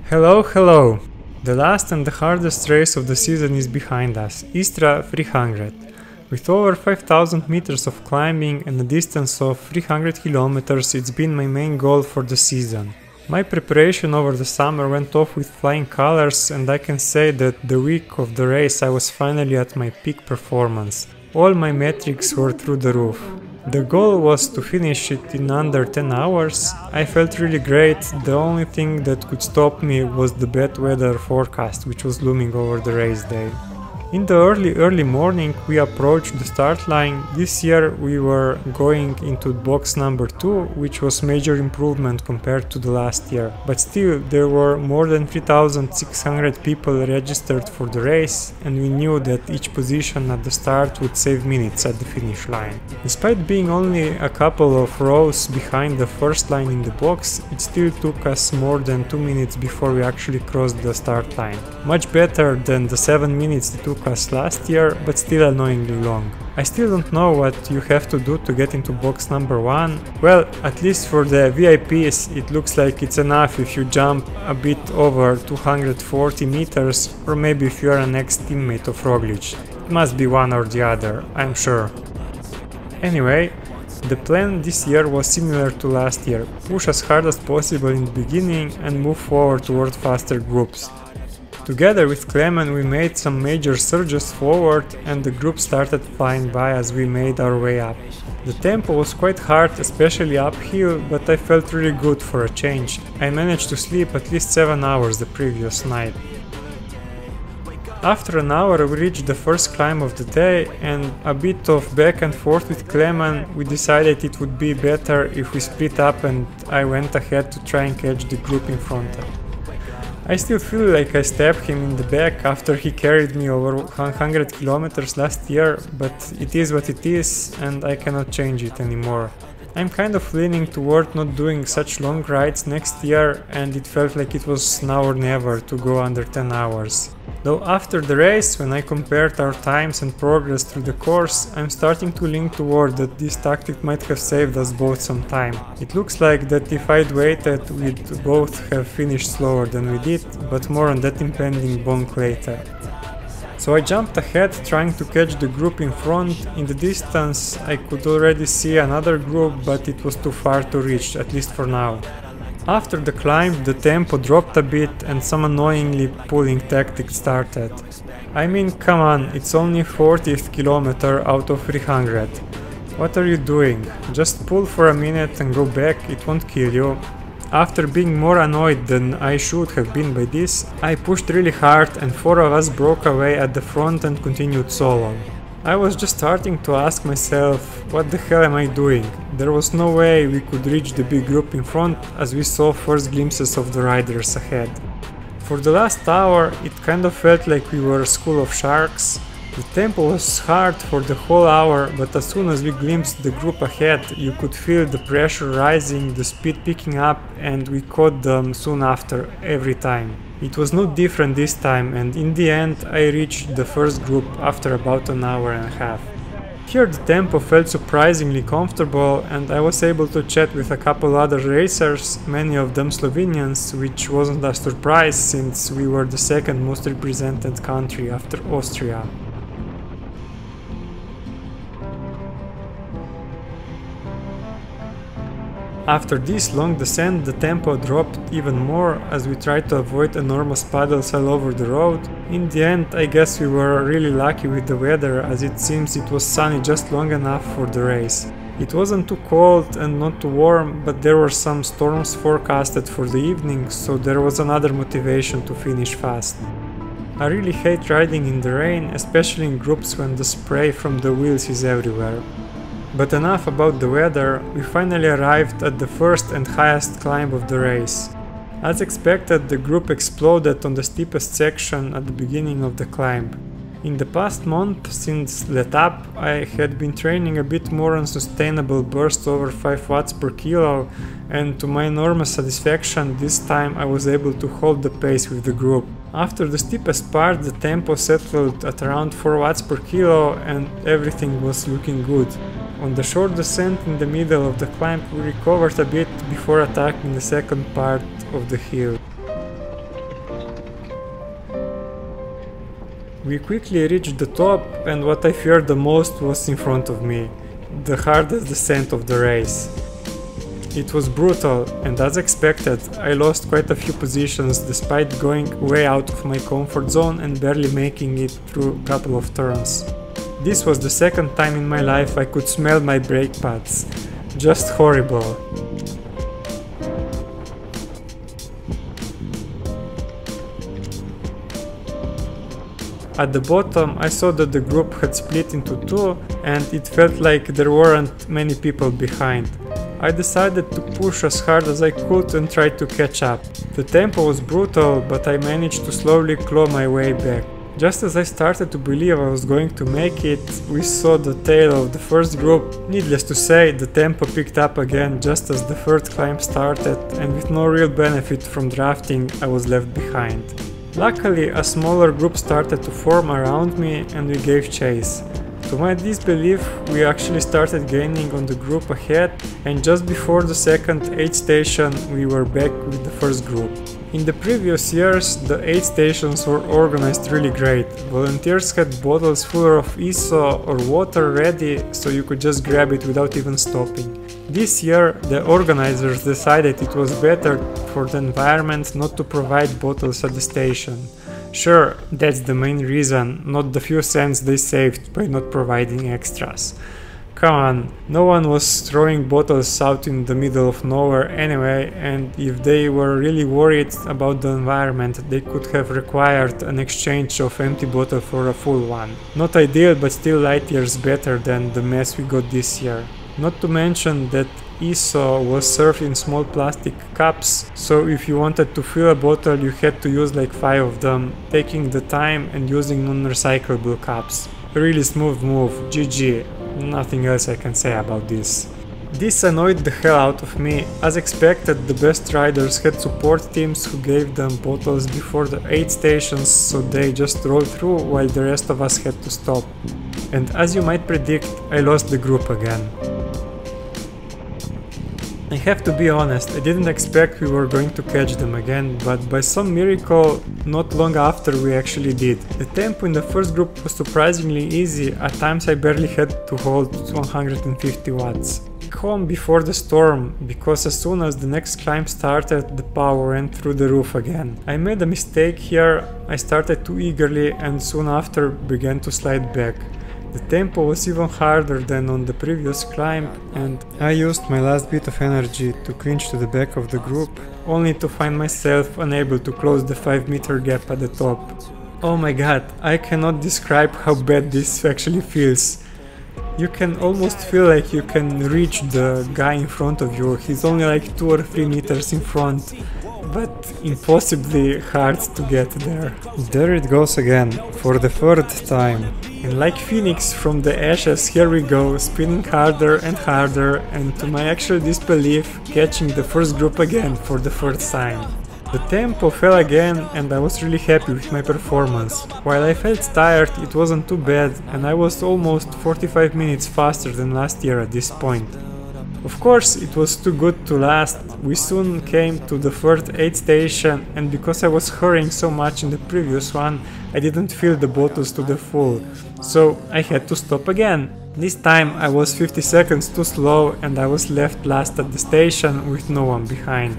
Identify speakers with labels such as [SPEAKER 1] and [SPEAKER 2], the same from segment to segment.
[SPEAKER 1] Hello, hello! The last and the hardest race of the season is behind us, Istria 300. With over 5000 meters of climbing and a distance of 300 kilometers, it's been my main goal for the season. My preparation over the summer went off with flying colors, and I can say that the week of the race I was finally at my peak performance. All my metrics were through the roof. The goal was to finish it in under 10 hours. I felt really great. The only thing that could stop me was the bad weather forecast, which was looming over the race day. In the early morning we approached the start line. This year we were going into box number 2, which was major improvement compared to the last year. But still, there were more than 3600 people registered for the race, and we knew that each position at the start would save minutes at the finish line. Despite being only a couple of rows behind the first line in the box, it still took us more than 2 minutes before we actually crossed the start line. Much better than the 7 minutes it took us last year, but still annoyingly long. I still don't know what you have to do to get into box number 1. Well, at least for the VIPs it looks like it's enough if you jump a bit over 240 meters, or maybe if you are an ex-teammate of Roglic. It must be one or the other, I'm sure. Anyway, the plan this year was similar to last year: push as hard as possible in the beginning and move forward toward faster groups. Together with Clement we made some major surges forward, and the group started flying by as we made our way up. The tempo was quite hard, especially uphill, but I felt really good for a change. I managed to sleep at least 7 hours the previous night. After an hour we reached the first climb of the day, and a bit of back and forth with Clement, we decided it would be better if we split up and I went ahead to try and catch the group in front. I still feel like I stabbed him in the back after he carried me over 100 kilometers last year, but it is what it is and I cannot change it anymore. I'm kind of leaning toward not doing such long rides next year, and it felt like it was now or never to go under 10 hours. Though after the race, when I compared our times and progress through the course, I'm starting to lean toward that this tactic might have saved us both some time. It looks like that if I'd waited, we'd both have finished slower than we did, but more on that impending bonk later. So I jumped ahead, trying to catch the group in front. In the distance I could already see another group, but it was too far to reach, at least for now. After the climb the tempo dropped a bit and some annoyingly pulling tactic started. I mean, come on, it's only 40th kilometer out of 300. What are you doing? Just pull for a minute and go back, it won't kill you. After being more annoyed than I should have been by this, I pushed really hard and 4 of us broke away at the front and continued solo. I was just starting to ask myself, what the hell am I doing? There was no way we could reach the big group in front, as we saw first glimpses of the riders ahead. For the last hour it kind of felt like we were a school of sharks. The tempo was hard for the whole hour, but as soon as we glimpsed the group ahead, you could feel the pressure rising, the speed picking up, and we caught them soon after, every time. It was no different this time, and in the end I reached the first group after about an hour and a half. Here the tempo felt surprisingly comfortable, and I was able to chat with a couple other racers, many of them Slovenians, which wasn't a surprise since we were the second most represented country after Austria. After this long descent the tempo dropped even more as we tried to avoid enormous puddles all over the road. In the end I guess we were really lucky with the weather, as it seems it was sunny just long enough for the race. It wasn't too cold and not too warm, but there were some storms forecasted for the evening, so there was another motivation to finish fast. I really hate riding in the rain, especially in groups when the spray from the wheels is everywhere. But enough about the weather, we finally arrived at the first and highest climb of the race. As expected, the group exploded on the steepest section at the beginning of the climb. In the past month, since let up, I had been training a bit more on sustainable bursts over 5 watts per kilo, and to my enormous satisfaction, this time I was able to hold the pace with the group. After the steepest part, the tempo settled at around 4 watts per kilo and everything was looking good. On the short descent in the middle of the climb we recovered a bit before attacking the second part of the hill. We quickly reached the top, and what I feared the most was in front of me, the hardest descent of the race. It was brutal, and as expected, I lost quite a few positions despite going way out of my comfort zone and barely making it through a couple of turns. This was the second time in my life I could smell my brake pads. Just horrible. At the bottom I saw that the group had split into two and it felt like there weren't many people behind. I decided to push as hard as I could and try to catch up. The tempo was brutal, but I managed to slowly claw my way back. Just as I started to believe I was going to make it, we saw the tail of the first group. Needless to say, the tempo picked up again just as the third climb started, and with no real benefit from drafting, I was left behind. Luckily, a smaller group started to form around me and we gave chase. To my disbelief, we actually started gaining on the group ahead, and just before the second aid station we were back with the first group. In the previous years, the aid stations were organized really great. Volunteers had bottles full of ISO or water ready, so you could just grab it without even stopping. This year, the organizers decided it was better for the environment not to provide bottles at the station. Sure, that's the main reason, not the few cents they saved by not providing extras. Come on, no one was throwing bottles out in the middle of nowhere anyway, and if they were really worried about the environment, they could have required an exchange of empty bottle for a full one. Not ideal, but still light years better than the mess we got this year. Not to mention that ISO was served in small plastic cups, so if you wanted to fill a bottle you had to use like 5 of them, taking the time and using non-recyclable cups. Really smooth move, GG, nothing else I can say about this. This annoyed the hell out of me. As expected, the best riders had support teams who gave them bottles before the aid stations, so they just rolled through while the rest of us had to stop. And as you might predict, I lost the group again. I have to be honest, I didn't expect we were going to catch them again, but by some miracle, not long after we actually did. The tempo in the first group was surprisingly easy, at times I barely had to hold 150 watts. Home before the storm, because as soon as the next climb started, the power went through the roof again. I made a mistake here, I started too eagerly and soon after began to slide back. The tempo was even harder than on the previous climb, and I used my last bit of energy to clinch to the back of the group, only to find myself unable to close the 5-meter gap at the top. Oh my god, I cannot describe how bad this actually feels. You can almost feel like you can reach the guy in front of you, he's only like 2 or 3 meters in front, but impossibly hard to get there. There it goes again, for the third time. And like Phoenix from the ashes, here we go, spinning harder and harder, and to my actual disbelief, catching the first group again for the third time. The tempo fell again and I was really happy with my performance. While I felt tired, it wasn't too bad, and I was almost 45 minutes faster than last year at this point. Of course, it was too good to last. We soon came to the third aid station, and because I was hurrying so much in the previous one, I didn't fill the bottles to the full, so I had to stop again. This time I was 50 seconds too slow and I was left last at the station with no one behind.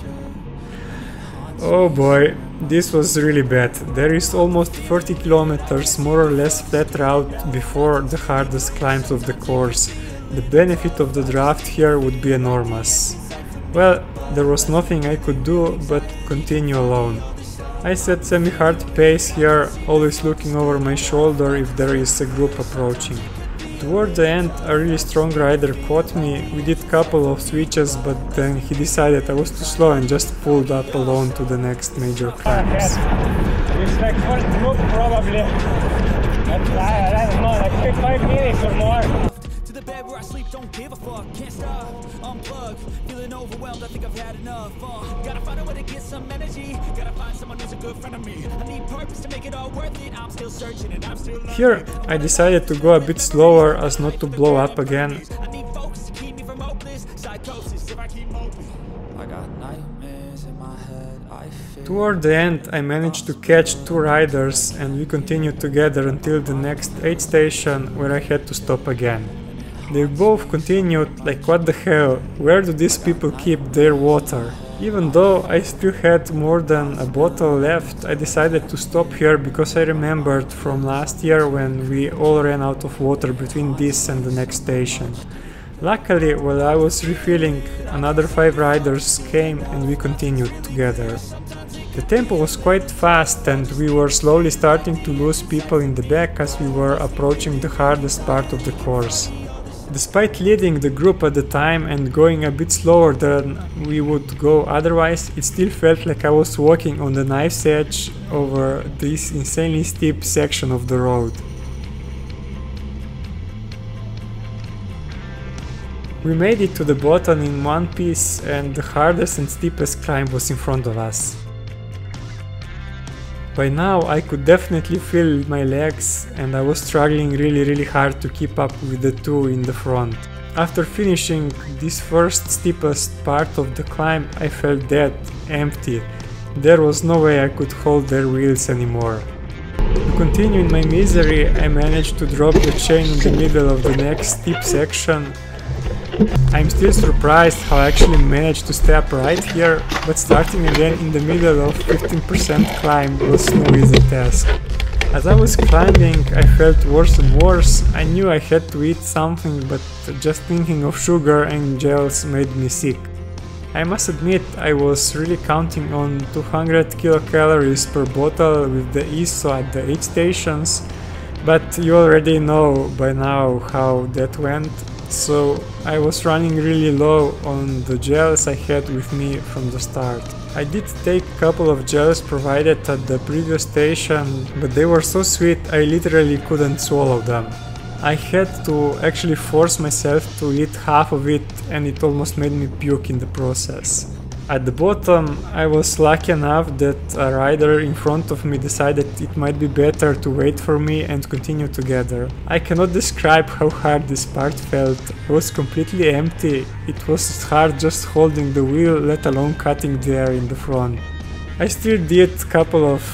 [SPEAKER 1] Oh boy, this was really bad. There is almost 30 kilometers more or less flat route before the hardest climbs of the course. The benefit of the draft here would be enormous. Well, there was nothing I could do but continue alone. I set semi-hard pace here, always looking over my shoulder if there is a group approaching. Toward the end, a really strong rider caught me. We did couple of switches, but then he decided I was too slow and just pulled up alone to the next major climbs.
[SPEAKER 2] It's like first group probably. I don't know, like 5 minutes or more. The bed where I sleep, don't give a fuck, can't stop, unplug, feeling overwhelmed, I think I've had enough, gotta find a way to get some energy, gotta find someone who's a good friend of me, I need purpose to make it all worth it, I'm still searching and I'm still learning.
[SPEAKER 1] Here, I decided to go a bit slower as not to blow up again.
[SPEAKER 2] I need focus to keep me from hopeless, psychosis if I keep moving. I got nightmares in my head, I feel.
[SPEAKER 1] Toward the end I managed to catch 2 riders and we continued together until the next aid station where I had to stop again. They both continued like, what the hell, where do these people keep their water? Even though I still had more than a bottle left, I decided to stop here because I remembered from last year when we all ran out of water between this and the next station. Luckily, while I was refilling, another 5 riders came and we continued together. The tempo was quite fast and we were slowly starting to lose people in the back as we were approaching the hardest part of the course. Despite leading the group at the time and going a bit slower than we would go otherwise, it still felt like I was walking on the knife's edge over this insanely steep section of the road. We made it to the bottom in one piece and the hardest and steepest climb was in front of us. By now I could definitely feel my legs and I was struggling really hard to keep up with the 2 in the front. After finishing this first steepest part of the climb I felt dead, empty. There was no way I could hold their wheels anymore. To continue in my misery I managed to drop the chain in the middle of the next steep section. I'm still surprised how I actually managed to stay upright here, but starting again in the middle of 15% climb was no easy task. As I was climbing I felt worse and worse. I knew I had to eat something, but just thinking of sugar and gels made me sick. I must admit I was really counting on 200 kilocalories per bottle with the ISO at the aid stations, but you already know by now how that went. So I was running really low on the gels I had with me from the start. I did take a couple of gels provided at the previous station, but they were so sweet I literally couldn't swallow them. I had to actually force myself to eat half of it and it almost made me puke in the process. At the bottom I was lucky enough that a rider in front of me decided it might be better to wait for me and continue together. I cannot describe how hard this part felt. I was completely empty. It was hard just holding the wheel, let alone cutting the air in the front. I still did a couple of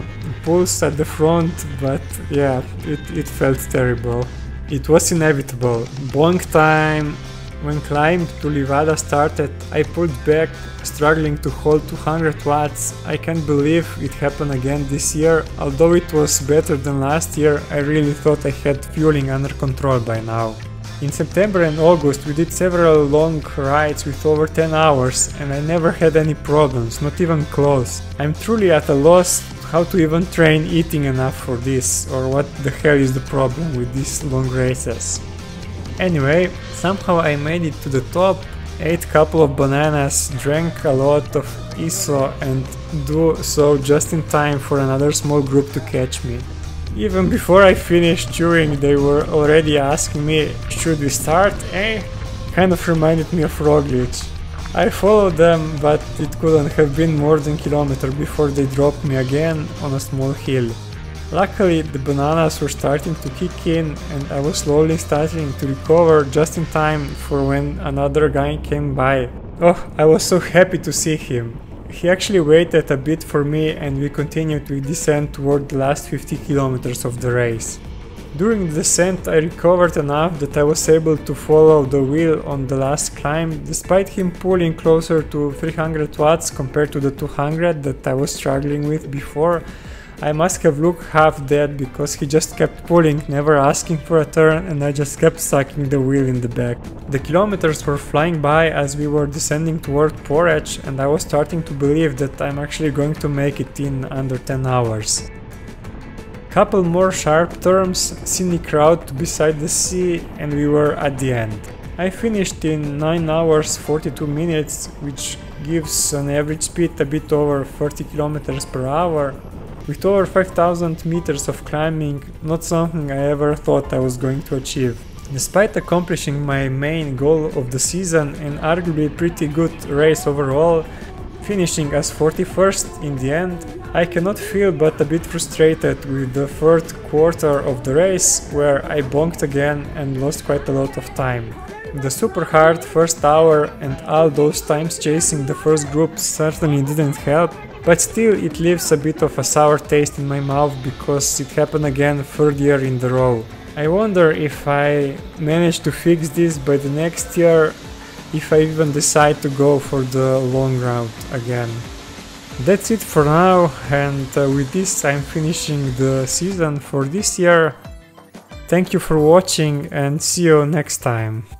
[SPEAKER 1] pulls at the front, but yeah, it felt terrible. It was inevitable. Bonk time. When climb to Livada started, I pulled back, struggling to hold 200 watts. I can't believe it happened again this year. Although it was better than last year, I really thought I had fueling under control by now. In September and August we did several long rides with over 10 hours and I never had any problems, not even close. I'm truly at a loss how to even train eating enough for this, or what the hell is the problem with these long races. Anyway, somehow I made it to the top, ate a couple of bananas, drank a lot of ISO and do so just in time for another small group to catch me. Even before I finished chewing they were already asking me, should we start, eh? Kind of reminded me of Roglic. I followed them, but it couldn't have been more than a kilometer before they dropped me again on a small hill. Luckily the bananas were starting to kick in and I was slowly starting to recover just in time for when another guy came by. Oh, I was so happy to see him. He actually waited a bit for me and we continued with descent toward the last 50 kilometers of the race. During the descent I recovered enough that I was able to follow the wheel on the last climb, despite him pulling closer to 300 watts compared to the 200 that I was struggling with before. I must have looked half dead because he just kept pulling, never asking for a turn, and I just kept sucking the wheel in the back. The kilometers were flying by as we were descending toward Porridge and I was starting to believe that I'm actually going to make it in under 10 hours. Couple more sharp turns, scenic route beside the sea and we were at the end. I finished in 9 hours 42 minutes, which gives an average speed a bit over 30 km per hour. With over 5000 meters of climbing, not something I ever thought I was going to achieve. Despite accomplishing my main goal of the season and arguably pretty good race overall, finishing as 41st in the end, I cannot feel but a bit frustrated with the third quarter of the race, where I bonked again and lost quite a lot of time. The super hard first hour and all those times chasing the first group certainly didn't help, but still it leaves a bit of a sour taste in my mouth because it happened again 3rd year in the row. I wonder if I manage to fix this by the next year, if I even decide to go for the long route again. That's it for now, and with this I'm finishing the season for this year. Thank you for watching and see you next time.